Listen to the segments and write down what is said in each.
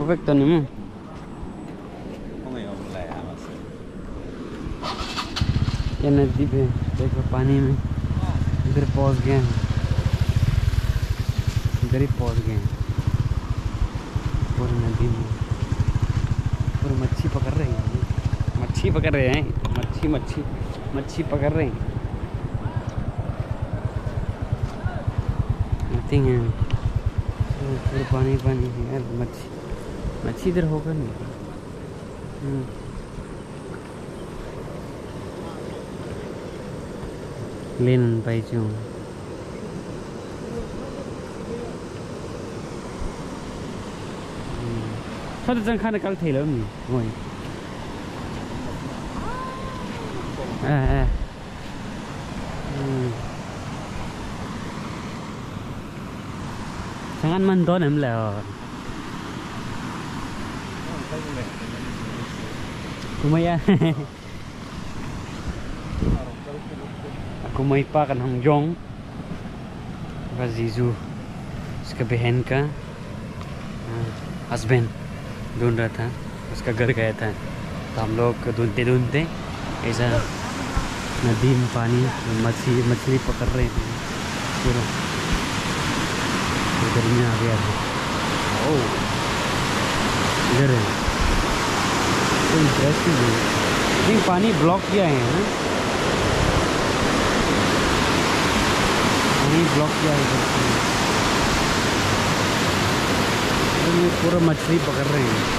perfecto ni mo. ये नदी पे देखो पानी में इधर पहुंच गए हैं, इधर ही पहुंच गए हैं पूरी नदी में। पूरी मच्छी पकड़ रहे हैं, मच्छी पकड़ रहे हैं, मच्छी मच्छी मच्छी पकड़ रहे हैं। नथिंग है, पूरे पानी पानी है यार। मच्छी मच्छी इधर होगा नहीं। लेन पाई चूँ तो जंग खाने कल थे लोग नहीं वही संगन मन दो हम ले kumaya aku may pa kan Hong Jong và Jizu उसका बहन का हस्बैंड ढूंढ रहा था, उसका घर गया था। तो हम लोग ढूंढते ढूंढते ऐसा नदी में पानी मछली पकड़ रहे थे पूरा। इधर में आ गया था। ओह इधर है तो इंटरेस्टिंग है, लेकिन पानी ब्लॉक किया है ना, पानी ब्लॉक किया है इधर से। तो ये पूरा मछली पकड़ रहे हैं।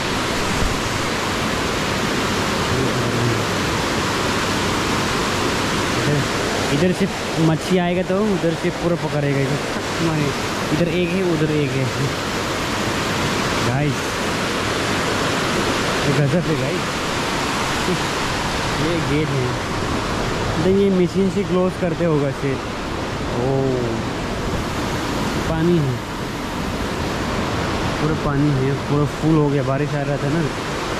इधर से मच्छी आएगा तो उधर से पूरा पकड़ेगा। इधर एक है उधर एक है। गाइस ये गजब है गाइस। ये गेट है तो ये मशीन से क्लोज करते होगा शायद। ओ पानी है, पूरा पानी है, पूरा फुल हो गया। बारिश आ रहा था ना,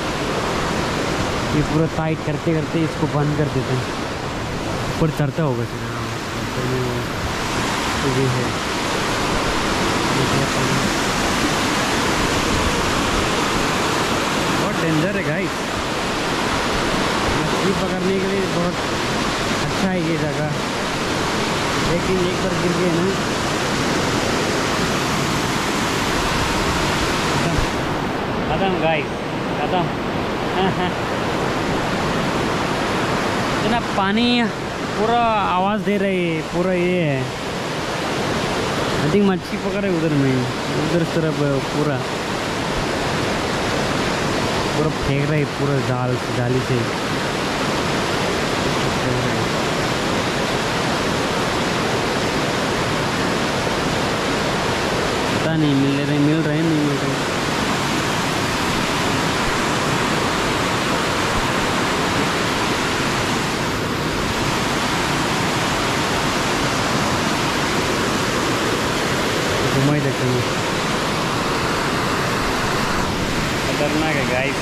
ये पूरा टाइट करते करते इसको बंद कर देते हैं। ऊपर चढ़ता होगा तो ये है बहुत डेंजर है गाइस। मछली पकड़ने के लिए बहुत अच्छा है ये जगह, लेकिन एक बार गिर गए ना खत्म गाइस, खत्म। इतना पानी पूरा आवाज़ दे रही है, पूरा ये है। आई थिंक मच्छी पकड़े उधर में, उधर तरफ पूरा फेंक रहे पूरा जाली से। पता नहीं मिल रहे नहीं मिल रहे। घुमाई देते हैं, खतरनाक है गाइस।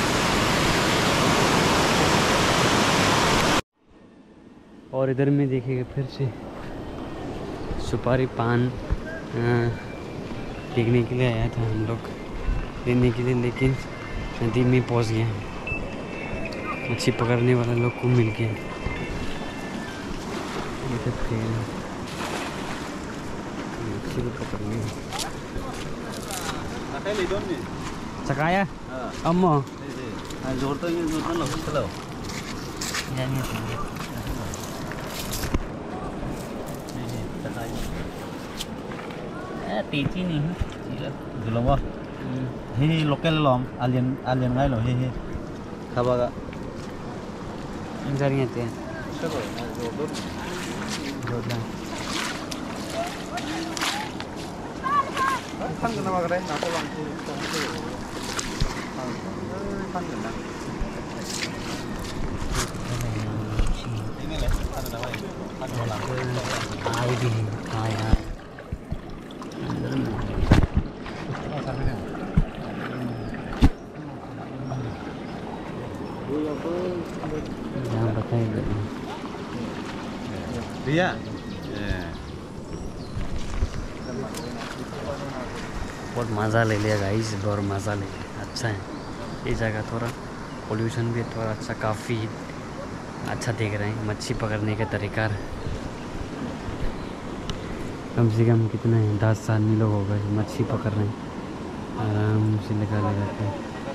और इधर में देखिएगा फिर से सुपारी पान देखने के लिए आया था हम लोग लेने के लिए, लेकिन नदी में पहुंच गए हैं। मच्छी पकड़ने वाला लोग को मिल गया। मच्छी को पकड़ने Sakaya? Amo? Jorto yung jorto lo, silo. Yan yan. Sakaya. Tichi ni. Dulong mo. He local lom, alien ngay lo he. Kabaga. Ang sari ngete. Sabo, jorto. Jorto. Kan kena makan deh, aku langsung kan kena. Ini lah, kan nama ini, kan bolang. Air di, air. Jangan pakai itu. Dia. बहुत मज़ा ले लिया guys, बहुत मज़ा ले लिया। अच्छा है ये जगह, थोड़ा पोल्यूशन भी थोड़ा अच्छा, काफ़ी अच्छा देख रहे हैं। मच्छी पकड़ने का तरीका कम से कम कितने हैं, 10 आदमी लोग हो गए मच्छी पकड़ रहे हैं आराम से लगा के।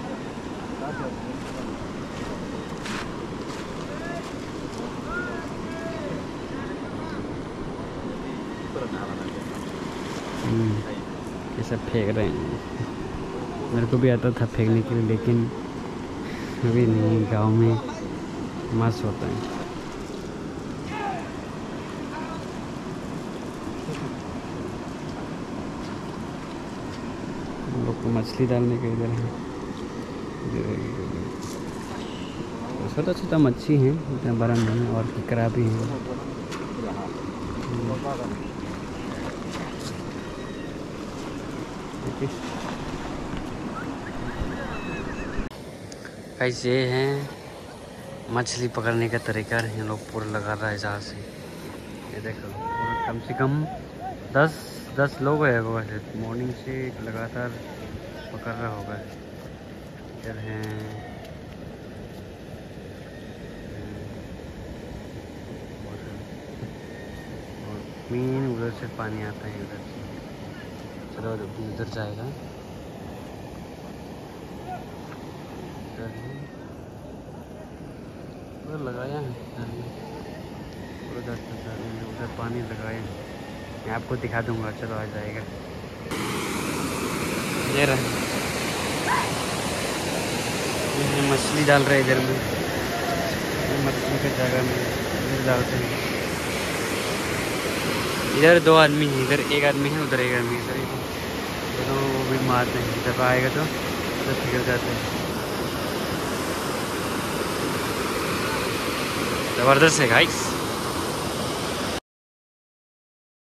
ये सब फेंक रहे हैं। मेरे को भी आता था फेंकने के लिए, लेकिन अभी नहीं, गांव में मस्त होता है। हम लोग को मछली डालने के इधर है, छोटा छोटा मच्छी है, इतना बड़ा नहीं है, और किकरा भी है। कैसे हैं मछली पकड़ने का तरीका है, लोग पूरा लगा रहा है जहाँ से। ये देखो कम से कम 10 लोग है होगा, मॉर्निंग से लगातार पकड़ रहा होगा। इधर हैं और मीन, उधर से पानी आता है उधर से। चलो उधर जाएगा, उधर लगाया है उधर पानी लगाया है। मैं आपको दिखा दूंगा, चलो आ जाएगा। ये रहा मछली डाल रहे इधर में, मछली का जगह में इधर डालते हैं। इधर 2 आदमी हैं, इधर 1 आदमी है, उधर 1 आदमी है। दोनों वो भी मारते हैं, जब आएगा तो फिर जाते हैं। ज़बरदस्त है गाइस।